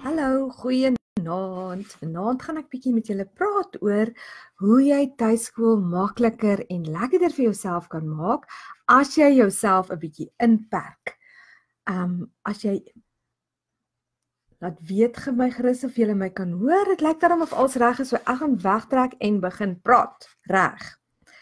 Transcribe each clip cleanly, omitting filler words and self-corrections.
Hallo, goeienaand. Vanaand gaan ek bietjie met julle praat oor hoe jy tuiskool makliker en lekkerder vir jouself kan maak as jy jouself 'n bietjie inperk. As jy laat weet my gerus of julle my kan hoor. Dit lyk daarom of alles reg is, so ek gaan wegtrek en begin praat. Reg.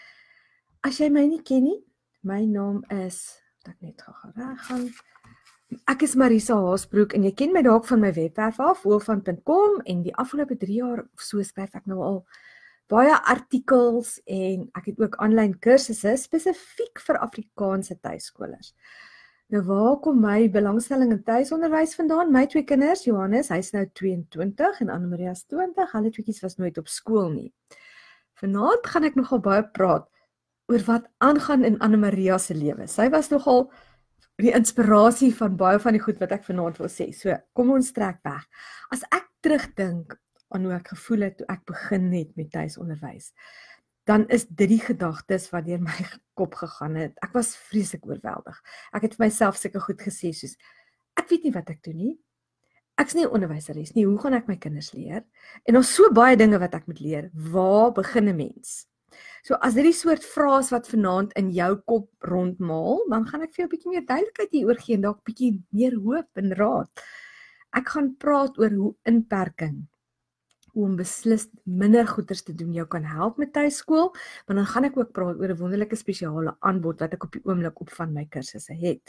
As jy my nie ken nie, my naam is, ek net gou reg gaan. Ek is Marisa Haasbroek en jy ken my dalk van my webwerf af, woelvan.com, en die afgelope 3 jaar of so skryf ek nou al baie artikels en ek het ook aanlyn kursusse spesifiek vir Afrikaanse tuiskolers. Nou waar kom my belangstelling in tuisonderwys vandaan? My 2 kinders, Johannes, hy's nou 22 en Anne-Maria is 20, hulle tweeetjies was nooit op skool nie. Vanaand gaan ek nogal baie praat oor wat aangaan in Anne-Maria se lewe. Sy was nogal die inspirasie van baie van die goed wat ek vanaand wil sê. So, kom ons trek weg. As ek terugdink aan hoe ek gevoel het toe ek begin het met tuisonderwys, dan is dit die gedagtes wat deur my kop gegaan het. Ek was vreeslik oorweldig. Ek het vir myself seker goed gesê soos, ek weet nie wat ek doen nie. Ek's nie 'n onderwyseres nie. Hoe gaan ek my kinders leer? En daar's so baie dinge wat ek moet leer. Waar begin 'n mens? So as dit die soort vrae is wat vanaand in jou kop rondmaal, dan gaan ek vir jou 'n bietjie meer duidelikheid hieroor gee en dalk 'n bietjie meer hoop en raad. Ek gaan praat oor hoe inperking, hoe om beslis minder goeders te doen jou kan help met tuiskool, maar dan gaan ek ook praat oor 'n wonderlike spesiale aanbod wat ek op die oomblik op van my kursusse het.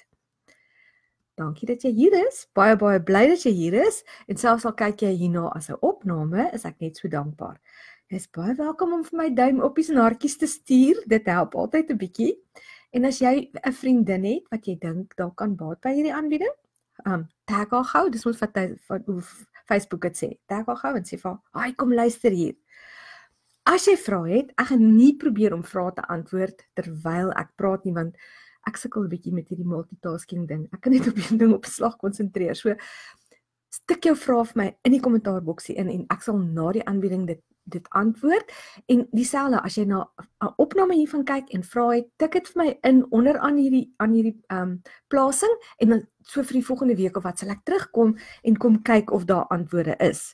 Dankie dat jy hier is, baie bly dat jy hier is, en selfs al kyk jy hierna as 'n opname, is ek net so dankbaar. Jy is baie welkom om vir my duim oppies en hartjies te stuur, dit help altyd 'n bietjie. En as jy 'n vriendin het wat jy dink dalk kan baat by hierdie aanbieding, tag haar gou, dis mos wat hoe Facebook het sê, tag haar gou en sê vir haar, kom luister hier. As jy vrae het, ek gaan nie probeer om vrae te antwoord terwyl ek praat nie, want ek sukkel 'n bietjie met hierdie multitasking ding. Ek kan net op een ding op 'n slag konsentreer. So stik jou vrae vir my in die kommentaarboksie in en ek sal na die aanbieding dit antwoord. En dieselfde as jy na 'n opname hiervan kyk en vra het, tik dit vir my in onder aan hierdie plasing en dan so vir die volgende week of wat sal ek terugkom en kom kyk of daar antwoorde is.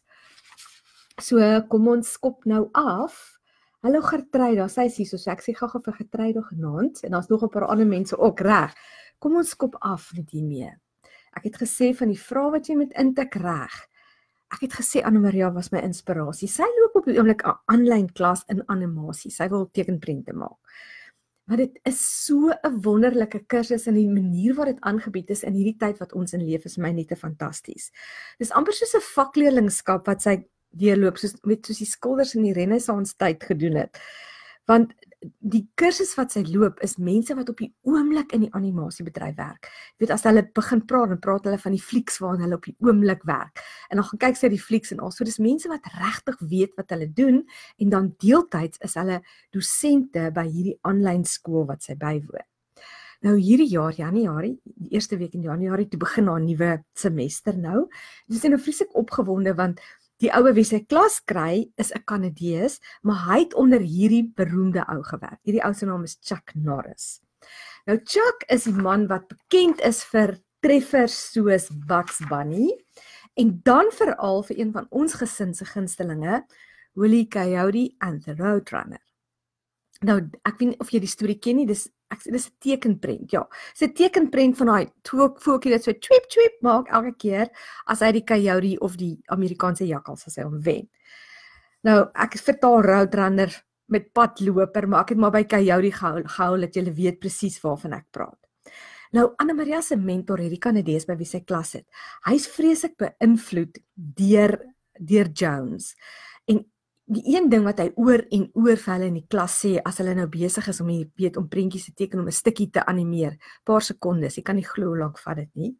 So kom ons skop nou af. Hallo Gertruida, sy is hier, so ek sê gou-gou vir Gertruida genaamd en daar's nog 'n paar ander mense ook reg. Kom ons skop af met hiermee. Ek het gesê van die vrae wat jy moet intik reg. Ek het gesê Anne-Maria was my inspirasie. Sy loop op die oomblik 'n aanlyn klas in animasie. Sy wil tekenprente maak. Maar dit is so 'n wonderlike kursus en die manier wat dit aangebied is in hierdie tyd wat ons in leef is my net te fantasties. Dis amper soos 'n vakleerlingskap wat sy deurloop soos die skilders in die Renaissance tyd gedoen het. Want die kursus wat sy loop is mense wat op die oomblik in die animasiebedryf werk. Jy weet, as hulle begin praat, dan praat hulle van die flieks waarin hulle op die oomblik werk. En dan gaan kyk sy die flieks en al. So dis mense wat regtig weet wat hulle doen en dan deeltyds is hulle dosente by hierdie aanlyn skool wat sy bywoon. Nou hierdie jaar, Januarie, die eerste week in Januarie, toe begin haar nuwe semester nou. Dis nou vreeslik opgewonde want die oue wie sy klas kry is 'n Kanadees, maar hy het onder hierdie beroemde ou gewerk. Hierdie ou se naam is Chuck Norris. Nou Chuck is die man wat bekend is vir treffers soos Bugs Bunny en dan veral vir een van ons gesin se gunstelinge, Wile E. Coyote and the Roadrunner. Nou ek weet nie of jy die storie ken nie, dis 'n tekenprent, ja. Dis 'n tekenprent van daai voeltjie wat so tweep tweep maak elke keer as hy die coyote of die Amerikaanse jakkals as hy hom wen. Nou ek vertaal Roadrunner met padloper, maar ek het maar by coyote gehou dat jy weet presies waarvan ek praat. Nou Anne-Maria se mentor, hierdie Kanadees by wie sy klas het, hy's vreeslik beïnvloed deur Jones. En die een ding wat hy oor en oor vir hulle in die klas sê, as hulle nou besig is om prentjies te teken, om 'n stukkie te animeer, paar sekondes, jy kan nie glo hoe lank vat dit nie.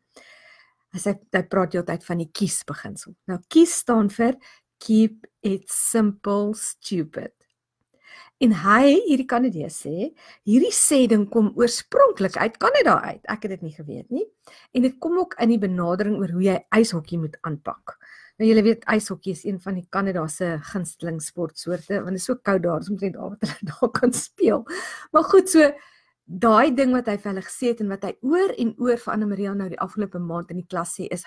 Hy praat heeltyd van die KISS beginsel. Nou KISS staan vir Keep It Simple Stupid. En hierdie Kanadees sê, hierdie sê ding kom oorspronklik uit Kanada uit. Ek het dit nie geweet nie. En dit kom ook in die benadering oor hoe jy ijshokkie moet aanpak. Nou julle weet, ijshokkie is een van die Kanada se gunsteling sportsoorte, want dit is so koud daar, soms net wat hulle daar kan speel. Maar goed, so daai ding wat hy vir hulle gesê het en wat hy oor en oor vir Anne-Maria nou die afgelope maand in die klas sê is,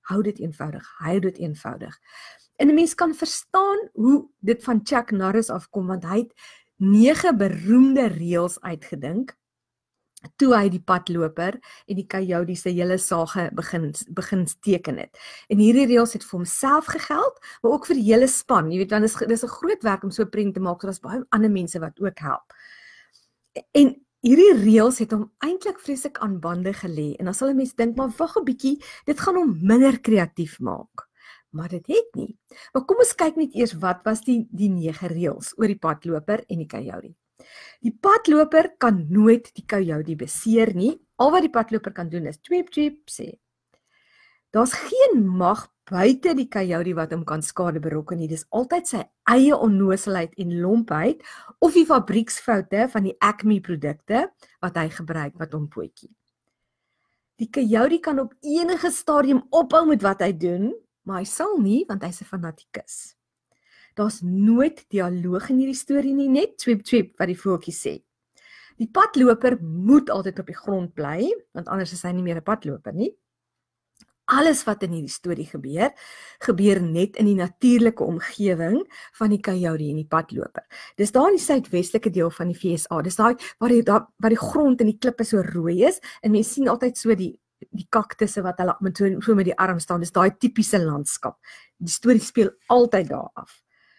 hou dit eenvoudig. En 'n mens kan verstaan hoe dit van Chuck Norris afkom, want hy het 9 beroemde reëls uitgedink toe hy die padloper en die coyote se hele sage begin teken het. En hierdie reëls het vir homself gegeld, maar ook vir die hele span. Jy weet, want dis 'n groot werk om so 'n prent te maak, so daar's baie ander mense wat ook help. En hierdie reëls het hom eintlik vreeslik aan bande gelê. En dan sal 'n mens dink, maar wag 'n bietjie, dit gaan hom minder kreatief maak. Maar dit het nie. Maar kom ons kyk net eers wat was die 9 reëls oor die padloper en die coyote. Die padloper kan nooit die coyote beseer nie. Al wat die padloper kan doen is tweep tweep sê. Daar's geen mag buite die coyote wat hom kan skade berokken nie. Dis altyd sy eie onnoosheid en lompheid of die fabrieksfoute van die Acme produkte wat hy gebruik wat hom potjie. Die coyote kan op enige stadium ophou met wat hy doen, maar hy sal nie, want hy's 'n fanatikus. Daar's nooit dialoog in hierdie storie nie, net tweep tweep wat die voeltjie sê. Die padloper moet altyd op die grond bly, want anders is hy nie meer 'n padloper nie. Alles wat in hierdie storie gebeur net in die natuurlike omgewing van die coyote en die padloper. Dis daar in die suidwestelike deel van die VSA. Dis daai waar die grond en die klippe so rooi is en mense sien altyd so die kaktusse wat hulle so met die arm staan. Dis daai tipiese landskap. Die storie speel altyd daar af.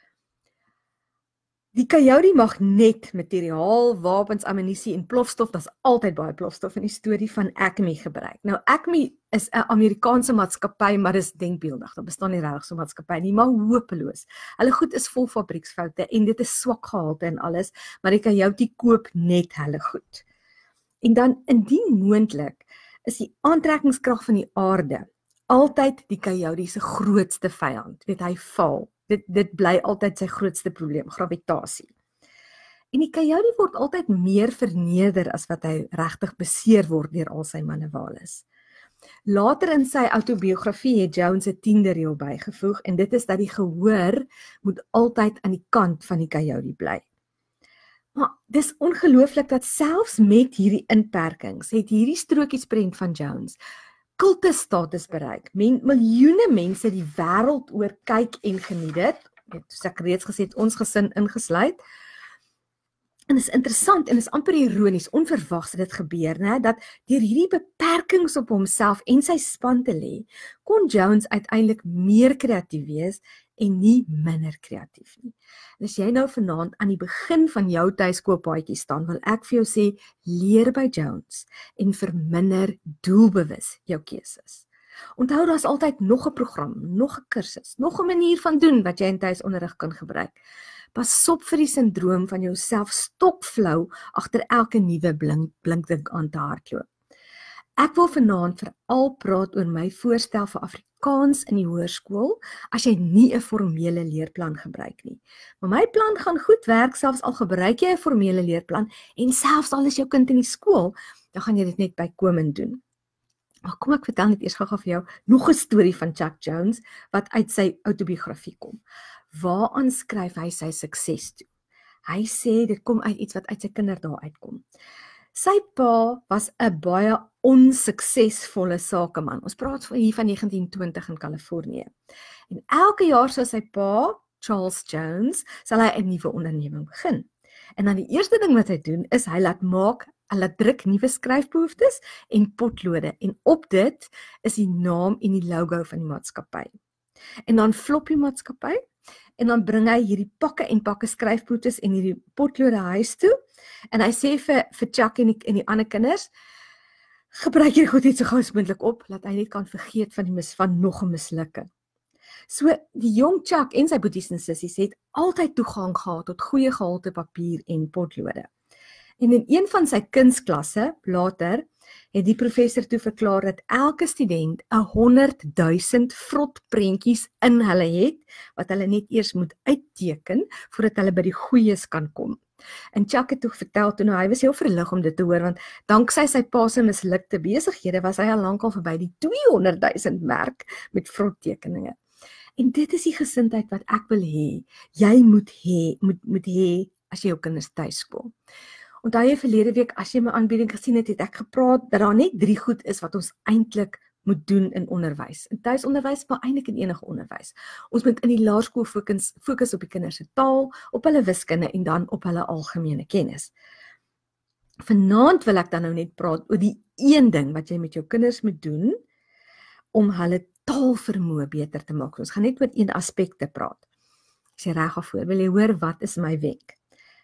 Die coyote mag net materiaal, wapens, ammunisie en plofstof, daar's altyd baie plofstof in die storie van Acme gebruik. Nou Acme is 'n Amerikaanse maatskappy, maar dis denkbeeldig. Daar bestaan nie regtig so 'n maatskappy nie, maar hopeloos. Hulle goed is vol fabrieksfoute en dit is swak gehalte en alles, maar die coyote koop net hulle goed. En dan indien moontlik is die aantrekkingskrag van die aarde altyd die coyote se grootste vyand. Weet hy val. Dit bly altyd sy grootste probleem, gravitasie. En die coyote word altyd meer verneder as wat hy regtig beseer word deur al sy manewales. Later in sy autobiografie het Jones 'n 10de reël bygevoeg en dit is dat die gehoor moet altyd aan die kant van die coyote bly. Maar dis ongelooflik dat selfs met hierdie inperkings het hierdie strokiesprent van Jones kultusstatus bereik. Miljoene mense die wêreld oor kyk en geniet dit. Soos ek reeds gesê het, ons gesin ingesluit. En is interessant en is amper ironies, onverwags het dit gebeur, né, dat deur hierdie beperkings op homself en sy span te lê, kon Jones uiteindelik meer kreatief wees en nie minder kreatief nie. En as jy nou vanaand aan die begin van jou tuiskoolpaadjie staan, wil ek vir jou sê, leer by Jones en verminder doelbewus jou keuses. Onthou, daar's altyd nog 'n program, nog 'n kursus, nog 'n manier van doen wat jy in tuisonderrig kan gebruik. Pas op vir die sindroom van jouself stokflou agter elke nuwe blinkding aan te hardloop. Ek wil vanaand veral praat oor my voorstel vir Afrikaans in die hoërskool as jy nie 'n formele leerplan gebruik nie. Maar my plan gaan goed werk selfs al gebruik jy 'n formele leerplan en selfs al is jou kind in die skool, dan gaan jy dit net bykomend doen. Maar kom ek vertel net eers gou-gou vir jou nog 'n storie van Chuck Jones wat uit sy autobiografie kom. Waaraan skryf hy sy sukses toe? Hy sê dit kom uit iets wat uit sy kinderdae uitkom. Sy pa was 'n baie onsuksesvolle sakeman. Ons praat hier van 1920 in Kalifornië. En elke jaar sou sy pa, Charles Jones, sal hy 'n nuwe onderneming begin. En dan die eerste ding wat hy doen is hy laat druk nuwe skryfbehoeftes en potlode en op dit is die naam en die logo van die maatskappy. En dan flop die maatskappy en dan bring hy hierdie pakke en pakke skryfboetes en hierdie potlode huis toe en hy sê vir Chuck en die ander kinders, gebruik hierdie goed net so gou as moontlik op, laat hy net kan vergeet van nog 'n mislukking. So die jong Chuck en sy boeties en sissies het altyd toegang gehad tot goeie gehalte papier en potlode. En in een van sy kunsklasse, later, het die professor toe verklaar dat elke student 100,000 vrot prentjies in hulle het, wat hulle net eers moet uitteken, voordat hulle by die goeies kan kom. En Chuck het toe vertel, toe hy was heel verlig om dit te hoor, want danksy sy pa se mislukte besighede, was hy al lankal verby die 200,000 merk met vrot tekeninge. En dit is die gesindheid wat ek wil hê, jy moet hê, as jy jou kinders tuiskool. Onthou jy verlede week, as jy my aanbieding gesien het, het ek gepraat, dat daar net 3 goed is wat ons eintlik moet doen in onderwys. In tuisonderwys, maar eintlik in enige onderwys. Ons moet in die laerskool fokus op die kinders se taal, op hulle wiskunde en dan op hulle algemene kennis. Vanaand wil ek dan nou net praat oor die een ding wat jy met jou kinders moet doen om hulle taalvermoë beter te maak. Ons gaan net oor een aspek te praat. As jy reg daarvoor, wil jy hoor wat is my wenk?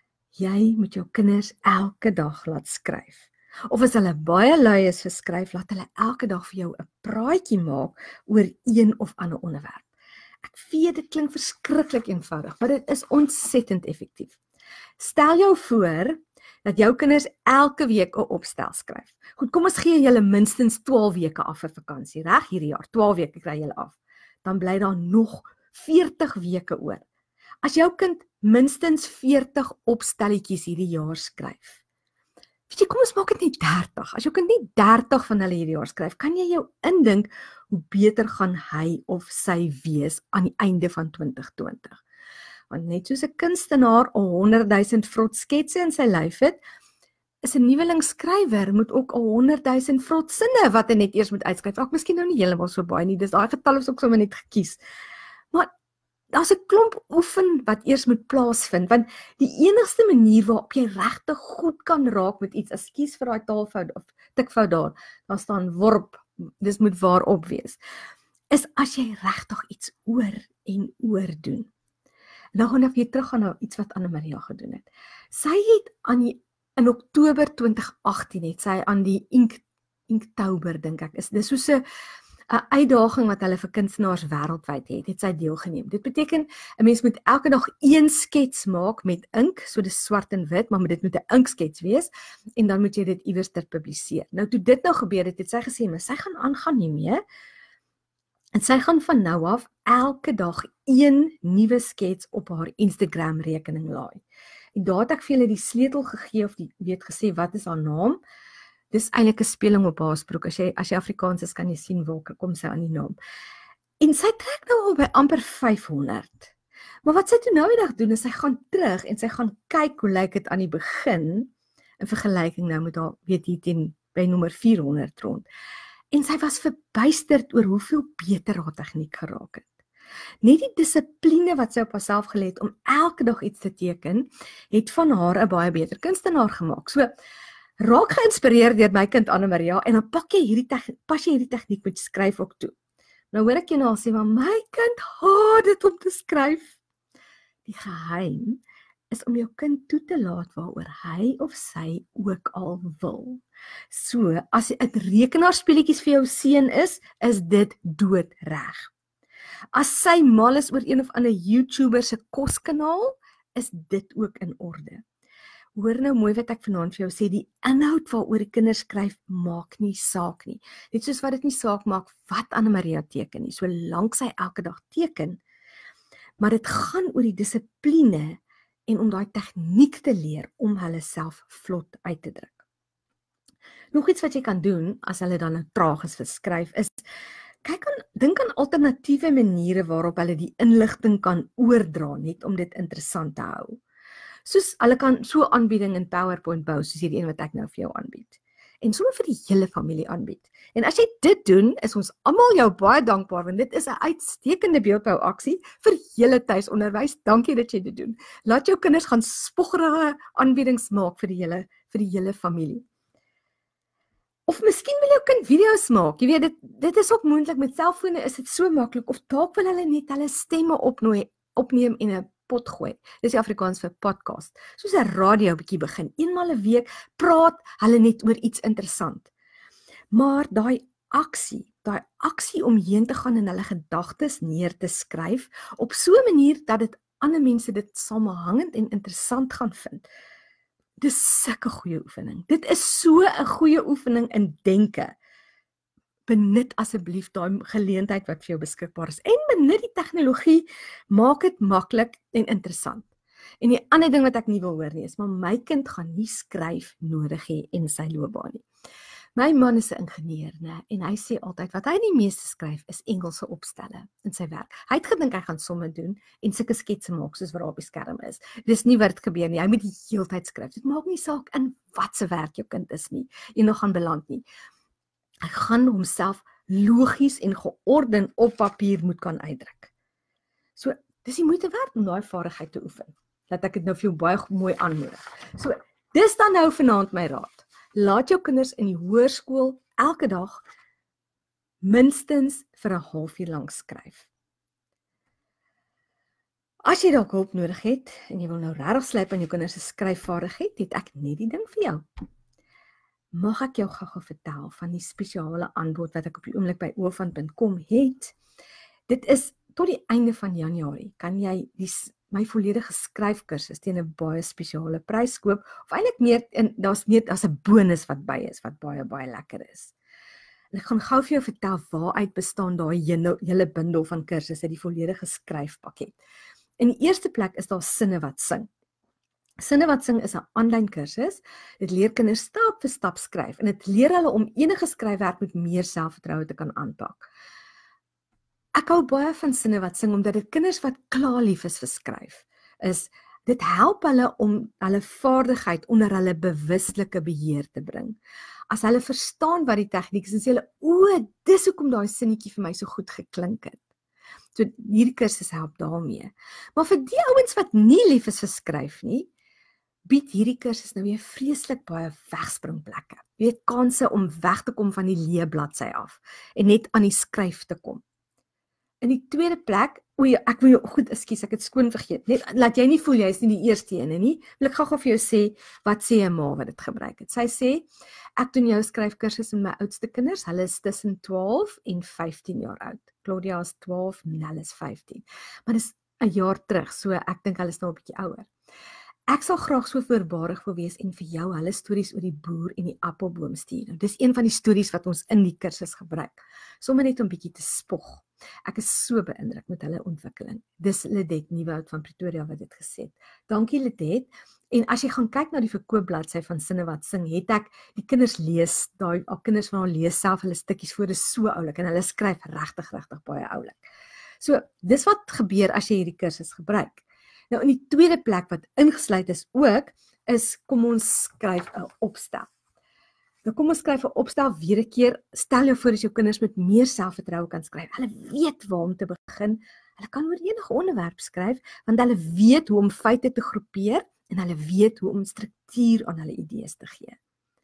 Jy moet jou kinders elke dag laat skryf. Of as hulle baie lui is vir skryf, laat hulle elke dag vir jou 'n praatjie maak oor een of ander onderwerp. Ek weet dit klink verskriklik eenvoudig, maar dit is ontsettend effektief. Stel jou voor dat jou kinders elke week 'n opstel skryf. Goed, kom ons gee julle minstens 12 weke af vir vakansie, reg hierdie jaar. 12 weke kry julle af. Dan bly daar nog 40 weke oor. As jou kind minstens 40 opstelletjies hierdie jaar skryf. Weet jy, kom ons maak dit net 30. As jou kind nie 30 van hulle hierdie jaar skryf, kan jy jou indink hoe beter gaan hy of sy wees aan die einde van 2020. Want net soos 'n kunstenaar 100,000 vrot sketse in sy lyf het, is 'n nuweling skrywer moet ook 100,000 vrot sinne wat hy net eers moet uitskryf. Ek miskien nou nie heeltemal so baie nie, dis daai getal is ook sommer net gekies. Maar daar's 'n klomp oefen wat eers moet plaasvind, want die enigste manier waarop jy regtig goed kan raak met iets, ekskuus vir daai taalfout of tikfout daar staan worp, dis moet waarop wees, is as jy regtig iets oor en oor doen. En dan gaan ek weer terug gaan na iets wat Anne-Maria gedoen het. Sy het in Oktober 2018 het sy aan die Inktober, dink ek, dis soos 'n uitdaging wat hulle vir kunstenaars wêreldwyd het sy deelgeneem. Dit beteken 'n mens moet elke dag een skets maak met ink, so dis swart en wit, maar dit moet 'n inkskets wees en dan moet jy dit iewers ter publiseer. Nou toe dit nou gebeur het sy gesê, maar sy gaan aangaan hiermee. En sy gaan van nou af elke dag een nuwe skets op haar Instagram rekening laai. En daar het ek vir julle die sleutel gegee of gesê wat is haar naam. Dis eintlik 'n speling op haar spraak. As jy Afrikaans is, kan jy sien waar kom sy aan die naam. En sy trek nou al by amper 500. Maar wat sy toe nou die dag doen is sy gaan terug en sy gaan kyk hoe lyk dit aan die begin in vergelyking nou met haar hier by nommer 400 rond. En sy was verbuisterd oor hoeveel beter haar tegniek geraak het. Net die dissipline wat sy op haarself gelê het om elke dag iets te teken, het van haar 'n baie beter kunstenaar gemaak. So, raak geïnspireer deur my kind Anne-Maria en dan pas jy hierdie tegniek met skryf ook toe. Nou hoor ek jou nou sê, maar my kind haat dit om te skryf. Die geheim is om jou kind toe te laat waaroor hy of sy ook al wil. So, as dit rekenaarspeletjies vir jou seun is dit doodreg. As sy mal is oor een of ander YouTuber se koskanaal, is dit ook in orde. Hoor nou mooi wat ek vanaand vir jou sê, die inhoud waaroor die kinders skryf, maak nie saak nie. Net soos wat dit nie saak maak wat Anne-Maria teken nie, solank sy elke dag teken. Maar dit gaan oor die dissipline en om daai tegniek te leer om hulle self vlot uit te druk. Nog iets wat jy kan doen, as hulle dan nou traag is vir skryf, is dink aan alternatiewe maniere waarop hulle die inligting kan oordra, net om dit interessant te hou. Soos hulle kan so aanbieding in PowerPoint bou, soos hierdie een wat ek nou vir jou aanbied. En sommer vir die hele familie aanbied. En as jy dit doen, is ons almal jou baie dankbaar, want dit is 'n uitstekende beeldhouaksie vir hele tuisonderwys. Dankie dat jy dit doen. Laat jou kinders gaan spoggerige aanbiedings maak vir die hele familie. Of miskien wil jou kind video's maak. Jy weet, dit is ook moontlik met selfone, is dit so maklik. Of dalk wil hulle net hulle stemme opneem en 'n pot gooi. Dis die Afrikaans vir podcast. Soos 'n radio bietjie begin. Eenmal 'n week praat hulle net oor iets interessant. Maar daai aksie om heen te gaan en hulle gedagtes neer te skryf op so 'n manier dat dit ander mense dit samehangend en interessant gaan vind. Dis sulke goeie oefening. Dit is so 'n goeie oefening in denke. Benut asseblief daai geleentheid wat vir jou beskikbaar is. En benut die tegnologie, maak dit maklik en interessant. En die ander ding wat ek nie wil hoor nie, is maar my kind gaan nie skryf nodig hê in sy loopbaan nie. My man is 'n ingenieur, né? En hy sê altyd wat hy die meeste skryf is Engelse opstelle in sy werk. Hy het gedink hy gaan somme doen en sulke sketse maak soos wat daar op die skerm is. Dis nie wat dit gebeur nie. Hy moet die hele tyd skryf. Dit maak nie saak in wat se werk jou kind is nie. En nog gaan beland nie. Hy gaan homself logies en georden op papier moet kan uitdruk. So, dis die moeite werd om daai vaardigheid te oefen. Dat ek dit nou vir jou baie mooi aanmoedig. So, dis dan nou vanaand my raad. Laat jou kinders in die hoërskool elke dag minstens vir 'n halfuur lank skryf. As jy dalk hulp nodig het en jy wil nou regtig slyp aan jou kinders se skryfvaardigheid, het ek net die ding vir jou. Mag ek jou gou-gou vertel van die spesiale aanbod wat ek op die oomblik by oofan.com het. Dit is tot die einde van Januarie kan jy my volledige skryfkursus teen 'n baie spesiale prys koop, of eintlik meer, en daar's 'n bonus wat by is, wat baie, baie lekker is. En ek gaan gou vir jou vertel waaruit bestaan daai hele bundel van kursusse, die volledige skryfpakket. In die eerste plek is daar Sinne wat sing. Sinne wat sing is 'n aanlyn kursus. Dit leer kinders stap vir stap skryf en dit leer hulle om enige skryfwerk met meer selfvertroue te kan aanpak. Ek hou baie van Sinne wat sing omdat dit kinders wat klaar lief is vir skryf is. Dit help hulle om hulle vaardigheid onder hulle bewuslike beheer te bring. As hulle verstaan wat die tegniek is, dan sê hulle, dis hoekom daai sinnetjie vir my so goed geklink het. So hierdie kursus help daarmee. Maar vir die ouens wat nie lief is vir skryf nie, bied hierdie kursus nou weer vreeslik baie wegspringplekke. Jy het kanse om weg te kom van die leë bladsy af en net aan die skryf te kom. In die tweede plek, ek het skoon vergeet. Net laat jy nie voel jy is nie die eerste ene nie. Wil ek gou vir jou sê wat sê 'n ma wat dit gebruik het. Sy sê, ek doen jou skryfkursus met my oudste kinders. Hulle is tussen 12 en 15 jaar oud. Claudia is 12 en hulle is 15. Maar dis 'n jaar terug, so ek dink hulle is nou 'n bietjie ouer. Ek sal graag so voorbarig wil wees en vir jou hulle stories oor die boer en die appelboom stuur. Nou, dis een van die stories wat ons in die kursus gebruik. Sommige net om bietjie te spog. Ek is so beïndruk met hulle ontwikkeling. Dis Lidet Nieuwoud van Pretoria wat dit gesê het. Dankie Lidet. En as jy gaan kyk na die verkoopbladsy van Sinne wat sing, het ek die kinders lees, daai kinders van hulle lees self hulle stukkies voor, dis so oulik en hulle skryf regtig baie oulik. So, dis wat gebeur as jy hierdie kursus gebruik. Nou in die tweede plek wat ingesluit is ook, is kom ons skryf 'n opstel. Nou kom ons skryf 'n opstel weer 'n keer. Stel jou voor as jou kinders met meer selfvertroue kan skryf. Hulle weet waar om te begin. Hulle kan oor enige onderwerp skryf, want hulle weet hoe om feite te groepeer en hulle weet hoe om struktuur aan hulle idees te gee.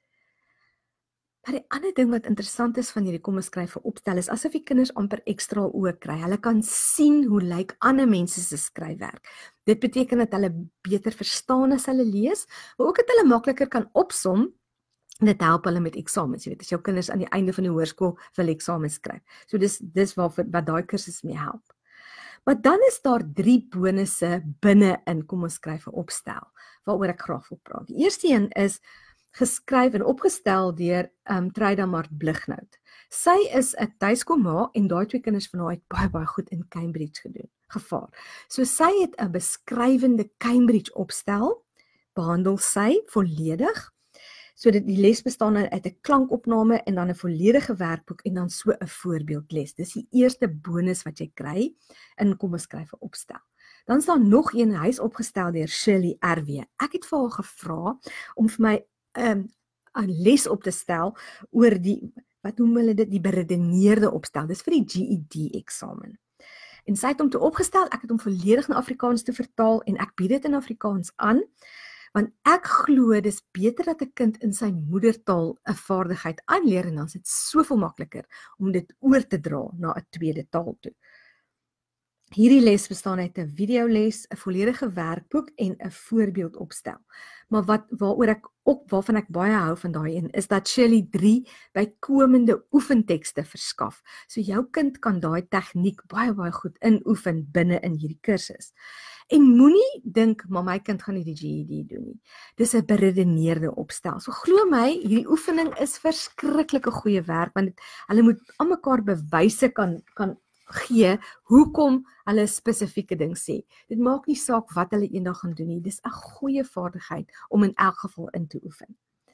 Maar die ander ding wat interessant is van hierdie kom ons skryf 'n opstel is asof die kinders amper ekstra oë kry. Hulle kan sien hoe lyk ander mense se skryfwerk. Dit beteken dat hulle beter verstaan as hulle lees, maar ook dat hulle makliker kan opsom. Dit help hulle met eksamens, jy weet, as jou kinders aan die einde van die hoërskool wil eksamens skryf. So dis wat daai kursus mee help. Maar dan is daar 3 bonusse binne in kom ons skryf 'n opstel, waaroor ek graag wil praat. Die eerste een is geskryf en opgestel deur Treida Mart Blighnout. Sy is 'n tuiskoolma en daai 2 kinders van haar het baie goed in Cambridge gevaar. So sy het 'n beskrywende Cambridge opstel, behandel sy volledig. So die les bestaan uit 'n klankopname en dan 'n volledige werkboek en dan so 'n voorbeeldles. Dis die eerste bonus wat jy kry in kom ons skryf 'n opstel. Dan is daar nog een huis opgestel deur Shirley RW. Ek het vir haar gevra om vir my 'n les op te stel oor wat noem hulle dit, die beredeneerde opstel. Dis vir die GED eksamen. En sy het hom toe opgestel, ek het hom volledig na Afrikaans te vertaal en ek bied dit in Afrikaans aan. Want ek glo dis beter dat 'n kind in sy moedertaal 'n vaardigheid aanleer en dan is dit soveel makliker om dit oor te dra na 'n tweede taal toe. Hierdie les bestaan uit 'n videoles, 'n volledige werkboek en 'n voorbeeldopstel. Maar waarvan ek baie hou van daai een is dat Shirley 3 bykomende oefentekste verskaf. So jou kind kan daai tegniek baie goed inoefen binne in hierdie kursus. En moenie dink, maar my kind gaan nie die GED doen nie. Dis 'n beredeneerde opstel. So glo my, hierdie oefening is verskriklike goeie werk, want hulle moet aan mekaar bewyse kan gee, hoekom hulle 'n spesifieke ding sê. Dit maak nie saak wat hulle eendag gaan doen nie, dis 'n goeie vaardigheid om in elk geval in te oefen.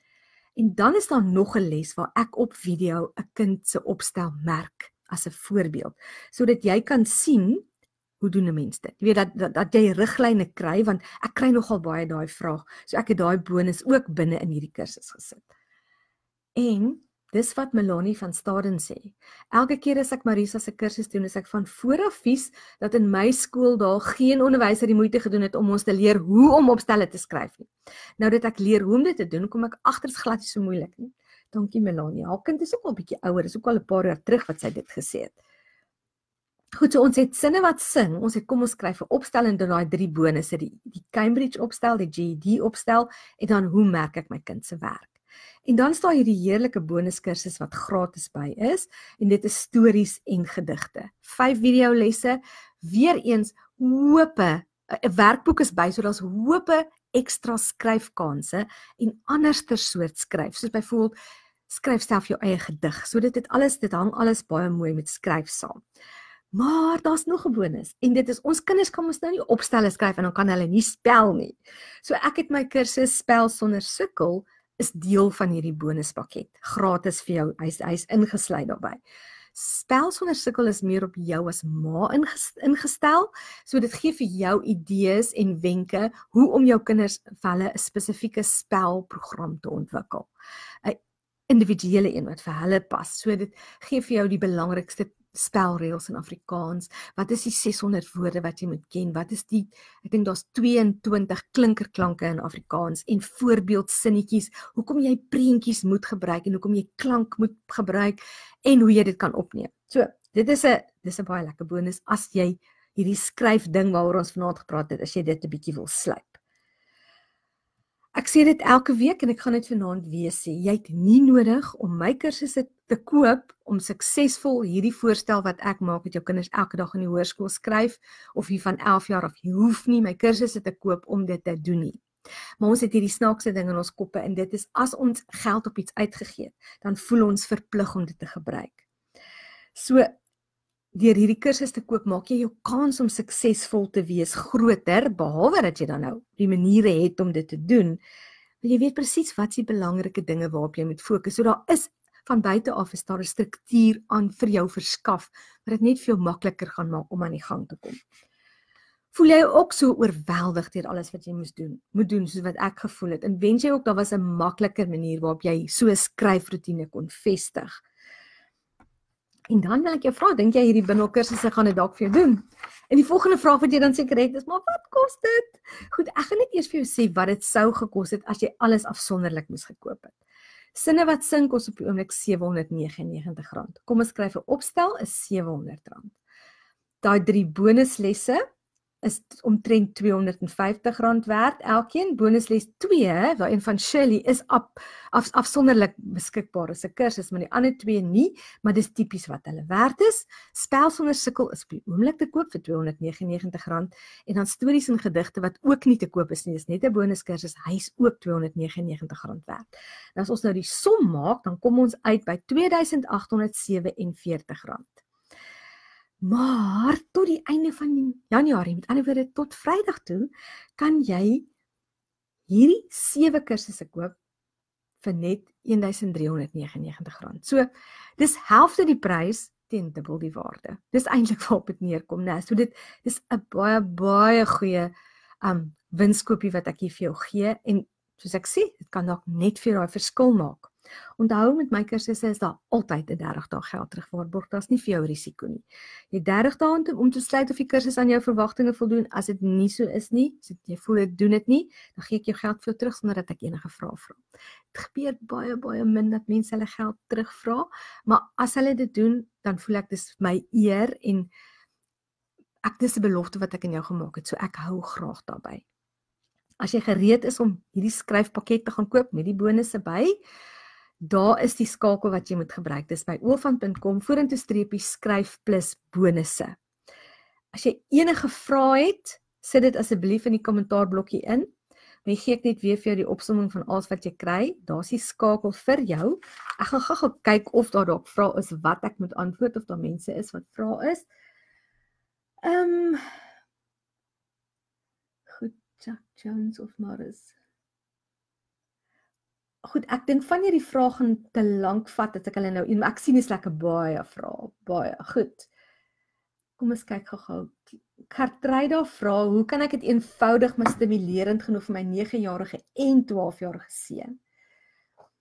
En dan is daar nog 'n les waar ek op video 'n kind se opstel merk as 'n voorbeeld, sodat jy kan sien hoe doen 'n mens dit? Jy weet dat jy riglyne kry, want ek kry nogal baie daai vraag. So ek het daai bonus ook binne in hierdie kursus gesit. En Dis wat Melanie van Staden sê. Elke keer as ek Marisa se kursus doen, is ek van vooraf vies dat in my skool daar geen onderwyser die moeite gedoen het om ons te leer hoe om opstelle te skryf nie. Nou dat ek leer hoe om dit te doen, kom ek agter dit is glad nie so moeilik nie. Dankie Melanie. Haar kind is ook al 'n bietjie ouer, is ook al 'n paar jaar terug wat sy dit gesê het. Goed, so ons het sinne wat sing, ons het kom ons skryf 'n opstel en dan daai 3 bonusse, die Cambridge opstel, die GED opstel en dan hoe merk ek my kind se werk. En dan staan hierdie heerlike bonuskursus wat gratis by is en dit is stories en gedigte. 5 videolesse, weer eens hope, 'n werkboek is by, so daar's hope ekstra skryfkanse en anderster soort skryf, soos byvoorbeeld skryf self jou eie gedig. So dit hang alles baie mooi met skryf saam. Maar daar's nog 'n bonus en dit is ons kinders kan ons nou nie opstelle skryf en dan kan hulle nie spel nie. So ek het my kursus Spel sonder sukkel is deel van hierdie bonuspakket. Gratis vir jou. Hy's ingesluit daarbey. Spel sonder sukkel is meer op jou as ma ingestel. So dit gee vir jou idees en wenke hoe om jou kinders vir hulle 'n spesifieke spelprogram te ontwikkel. 'n Individuele een wat vir hulle pas. So dit gee vir jou die belangrikste spelreëls in Afrikaans. Wat is die 600 woorde wat jy moet ken? Wat is ek dink daar's 22 klinkerklanke in Afrikaans en voorbeeldsinnetjies, hoekom jy prentjies moet gebruik en hoekom jy klank moet gebruik en hoe jy dit kan opneem. So, dis 'n baie lekker bonus as jy hierdie skryf ding waaroor ons vanaand gepraat het, as jy dit 'n bietjie wil slyp. Ek sê dit elke week en ek gaan dit vanaand weer sê. Jy het nie nodig om my kursusse te koop om suksesvol hierdie voorstel wat ek maak met jou kinders elke dag in die hoërskool skryf of hier van 11 jaar af. Jy hoef nie my kursusse te koop om dit te doen nie. Maar ons het hierdie snaakse ding in ons koppe en dit is as ons geld op iets uitgegee het, dan voel ons verplig om dit te gebruik. So deur hierdie kursus te koop, maak jy jou kans om suksesvol te wees groter, behalwe dat jy dan nou die maniere het om dit te doen. Maar jy weet presies wat is die belangrike dinge waarop jy moet fokus. So daar is van buite af is daar 'n struktuur aan vir jou verskaf, wat dit net veel makliker gaan maak om aan die gang te kom. Voel jy ook so oorweldig deur alles wat jy moet doen soos wat ek gevoel het? En wens jy ook daar was 'n makliker manier waarop jy so 'n skryfroetine kon vestig? En dan wil ek jou vra, dink jy hierdie binnekursusse gaan dit dalk vir jou doen? En die volgende vraag wat jy dan seker het is, maar wat kos dit? Goed, ek gaan net eers vir jou sê wat dit sou gekos het as jy alles afsonderlik moes gekoop het. Sinne wat sing kos op die oomblik R799. Kom ons skryf 'n opstel is R700. Daai 3 bonuslesse is omtrent R250 werd elkeen. Bonusles 2, daai een van Shirley, is afsonderlik beskikbaar as 'n kursus, maar die ander 2 nie, maar dis tipies wat hulle werd is. Spel sonder sukkel is op die oomblik te koop vir R299 en dan stories en gedigte wat ook nie te koop is nie, dis net 'n bonuskursus, hy's ook R299 werd. En as ons nou die som maak, dan kom ons uit by R2847. Maar tot die einde van Januarie, met ander woorde tot Vrydag toe, kan jy hierdie 7 kursusse koop vir net R1399. So, dis helfte die prys teen dubbel die waarde. Dis eintlik waarop dit neerkom, né? So dit is 'n baie goeie winskoopie wat ek hier vir jou gee en soos ek sê, dit kan dalk net vir daai verskil maak. Onthou met my kursusse is daar altyd 'n 30 dae geld terugwaarborg. Daar's nie vir jou risiko nie. Jy 30 dae om te besluit of die kursus aan jou verwagtinge voldoen. As dit nie so is nie, as jy voel ek doen dit nie, dan gee ek jou geld vir jou terug sonder dat ek enige vrae vra. Dit gebeur baie min dat mense hulle geld terugvra, maar as hulle dit doen, dan voel ek dis my eer en dis 'n belofte wat ek aan jou gemaak het, so ek hou graag daarbey. As jy gereed is om hierdie skryfpakket te gaan koop met die bonusse by, daar is die skakel wat jy moet gebruik. Dis by olifant.com /streepie skryf plus bonusse. As jy enige vrae het, sit dit asseblief in die kommentaarblokkie in. Maar gee ek net weer vir jou die opsomming van alles wat jy kry. Daar's die skakel vir jou. Ek gaan gou kyk of daar dalk vrae is wat ek moet antwoord of daar mense is wat vrae is. Goed, Jack Jones of Morris. Goed, ek dink van hierdie vrae gaan te lank vat dat ek hulle nou, maar ek sien is lekker baie vrae, baie. Goed. Kom ons kyk gou-gou. Gertruida vra, hoe kan ek dit eenvoudig maar stimulerend genoeg vir my 9-jarige en 12-jarige seun?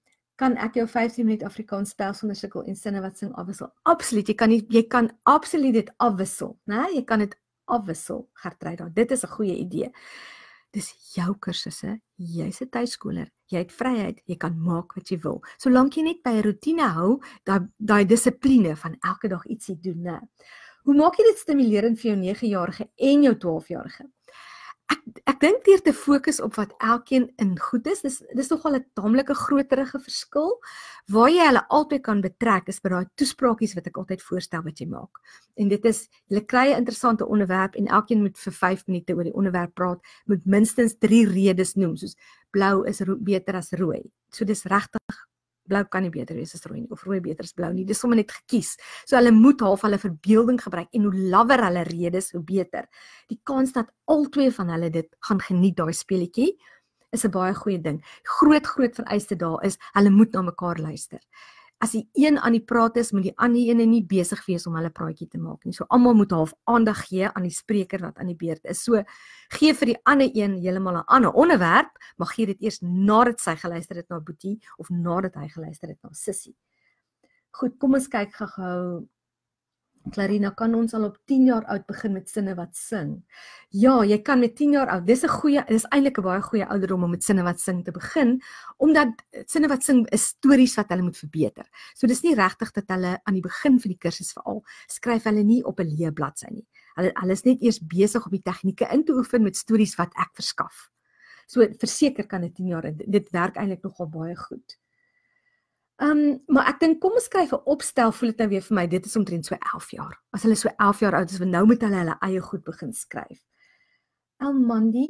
Kan ek jou 15 minuut Afrikaans spel sonder sukkel en sinne wat sing afwissel? Absoluut, jy kan absoluut dit afwissel, né? Jy kan dit afwissel, Gertruida. Dit is 'n goeie idee. Dis jou kursusse, jy's 'n tuiskoler, jy het vryheid, jy kan maak wat jy wil. Solank jy net by 'n roetine hou, daai dissipline van elke dag ietsie doen, né? Hoe maak jy dit stimulerend vir jou 9-jarige en jou 12-jarige? Ek dink deur te fokus op wat elkeen in goed is, dis nogal 'n taamlike groterige verskil. Waar jy hulle albei kan betrek is by daai toespraakies wat ek altyd voorstel wat jy maak. En dit is, jy kry 'n interessante onderwerp en elkeen moet vir 5 minute oor die onderwerp praat, moet minstens 3 redes noem, soos blou is beter as rooi. So dis regtig, blou kan nie beter wees as rooi nie, of rooi beter as blou nie, dis sommer net gekies. So hulle moet half hulle verbeelding gebruik, en hoe lawer hulle redes, hoe beter. Die kans dat al twee van hulle dit gaan geniet, daai speletjie, is 'n baie goeie ding. Groot vereiste daar is, hulle moet na mekaar luister. As die een aan die praat is, moet die ander ene nie besig wees om hulle praatjie te maak nie. So almal moet half aandag gee aan die spreker wat aan die beurt is. So gee vir die ander een heeltemal 'n ander onderwerp, maar gee dit eers nadat sy geluister het na Boetie of nadat hy geluister het na Sissie. Goed, kom ons kyk gou-gou. Clarina, kan ons al op 10 jaar oud begin met sinne wat sing? Ja, jy kan met 10 jaar oud. Dis eintlik 'n baie goeie ouderdom om met sinne wat sing te begin, omdat sinne wat sing is stories wat hulle moet verbeter. So dis nie regtig dat hulle aan die begin van die kursus veral skryf hulle nie op 'n leebladsy nie. Hulle is net eers besig om die tegnieke in te oefen met stories wat ek verskaf. So verseker kan 'n 10 jaar, dit werk eintlik nogal baie goed. Maar ek dink, kom ons skryf 'n opstel, voel dit nou weer vir my, dit is omtrent so 11 jaar. As hulle so 11 jaar oud is, want nou moet hulle eie goed begin skryf. Elmandi,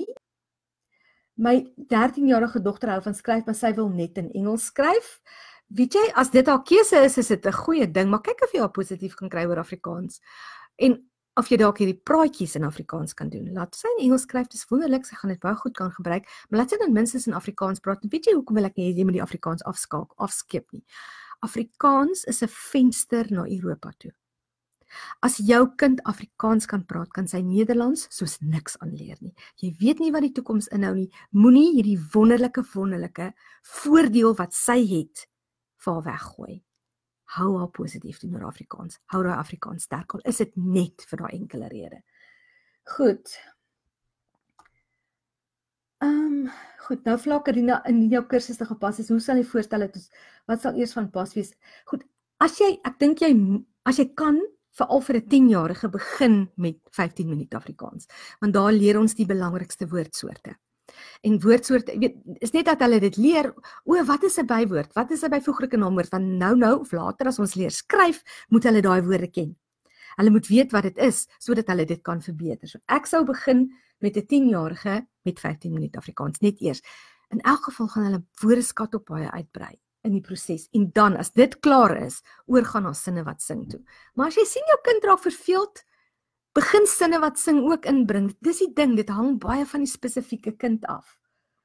my 13-jarige dogter hou van skryf, maar sy wil net in Engels skryf. Weet jy, as dit haar keuse is dit 'n goeie ding, maar kyk of jy haar positief kan kry oor Afrikaans. En of jy dalk hierdie praatjies in Afrikaans kan doen. Laat sy in Engels skryf, dis wonderlik, sy gaan dit baie goed kan gebruik, maar laat sy dan minstens in Afrikaans praat. Weet jy hoekom wil ek nie jy moet die Afrikaans afskep nie? Afrikaans is 'n venster na Europa toe. As jou kind Afrikaans kan praat, kan sy Nederlands soos niks aanleer nie. Jy weet nie wat die toekoms inhou nie. Moenie hierdie wonderlike voordeel wat sy het vir haar weggooi. Hou haar positief teenoor Afrikaans. Hou daai Afrikaans sterk, al is dit net vir daai enkele rede. Goed. Goed, nou vra Karina, in jou kursus te gepas is, hoe sal jy voorstel het, wat sal eers van pas wees? Goed, ek dink as jy kan, veral vir 'n 10-jarige begin met 15 minuut Afrikaans, want daar leer ons die belangrikste woordsoorte. En woordsoorte, is net dat hulle dit leer, wat is 'n bywoord, wat is 'n byvoeglike naamwoord, want nou of later as ons leer skryf, moet hulle daai woorde ken. Hulle moet weet wat dit is, sodat hulle dit kan verbeter. So ek sou begin met 'n 10-jarige met 15 minuut Afrikaans, net eers. In elk geval gaan hulle woordeskat op baie uitbrei in die proses, en dan, as dit klaar is, oorgaan na sinne wat sing toe. Maar as jy sien jou kind raak verveeld, begin sinne wat sing ook inbring. Dis die ding, dit hang baie van die spesifieke kind af.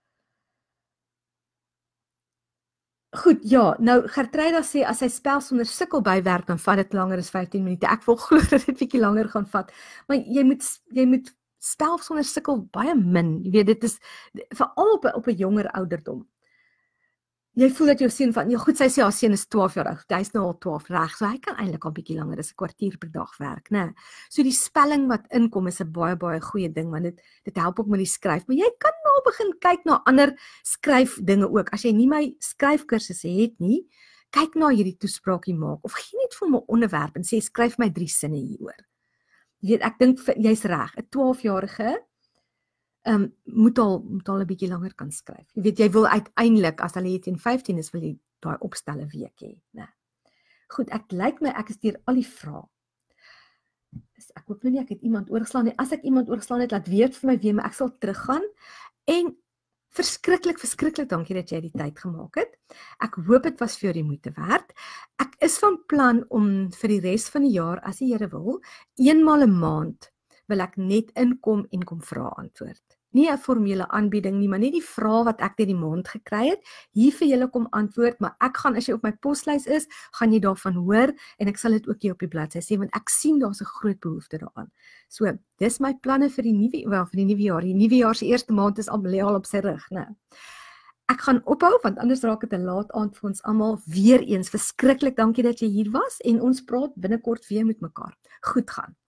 Goed, ja, nou Gertruida sê, as hy spel sonder sukkel bywerk, dan vat dit langer as 15 minute. Ek wil glo dat dit bietjie langer gaan vat. Maar jy moet spel sonder sukkel baie min. Jy weet, dit is veral op 'n jonger ouderdom. Jy voel dat jou seun van, ja goed, sy sê haar seun is 12 jaar oud, hy is nou al 12 reg, so hy kan eintlik al bietjie langer as 'n kwartier per dag werk, né? So die spelling wat inkom is 'n baie goeie ding, want dit help ook met die skryf, maar jy kan nou begin kyk na ander skryfdinge ook. As jy nie my skryfkursusse het nie, kyk na hierdie toespraakie maak, of gee net vir my 'n onderwerp en sê skryf my 3 sinne hieroor. Jy weet, ek dink jy's reg, 'n 12-jarige moet al 'n bietjie langer kan skryf. Jy weet, jy wil uiteindelik, as hulle teen 15 is, wil jy daai opstel 'n week hê, né? Goed, ek is deur al die vrae. Ek hoop nou nie ek het iemand oorgeslaan nie. As ek iemand oorgeslaan het, laat weet vir my weer, maar ek sal teruggaan. En verskriklik dankie dat jy die tyd gemaak het. Ek hoop dit was vir jou die moeite werd. Ek is van plan om vir die res van die jaar, as die Here wil, eenmal 'n maand wil ek net inkom en kom vra antwoord. Nie 'n formele aanbieding nie, maar net die vrae wat ek deur die maand gekry het, hier vir julle kom antwoord, maar ek gaan, as jy op my poslys is, gaan jy daarvan hoor, en ek sal dit ook hier op die bladsy sê, want ek sien daar's 'n groot behoefte daaraan. So, dis my planne vir die nuwe jaar. Die nuwe jaar se eerste maand is al op sy rug, né? Ek gaan ophou want anders raak dit 'n laat aand vir ons almal. Weer eens verskriklik dankie dat jy hier was en ons praat binnekort weer met mekaar. Goed gaan.